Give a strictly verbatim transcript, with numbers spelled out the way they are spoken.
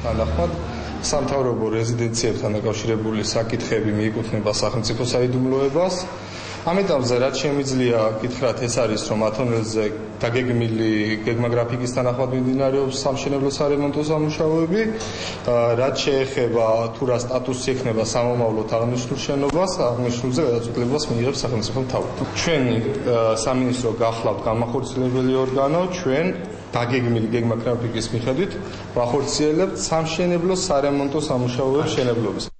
თანახმად სამთავრობო რეზიდენციებთან დაკავშირებული საკითხები მიეკუთვნება სახელმწიფო საიდუმლოებას. ამიტომზე რაც შემიძლია გითხრათ ეს არის რომ ათონელზე დაგეგმილი გეგმაგრაფიკის თანახმად მიმდინარეობს სამშენებლო სარემონტო სამუშაოები რაც შეეხება თუ რა სტატუსი ექნება სამომავლოდ აღნიშნულ შენობას აღნიშნულზე გადაწყვეტილებას მიიღებს სახელმწიფო მთავრობა. ჩვენი სამინისტრო გახლავთ განმახორციელებელი ორგანო ჩვენ დაგეგმილი გეგმაგრაფიკის მიხედვით ვახორციელებთ სამშენებლო სარემონტო სამუშაოების მშენებლობას.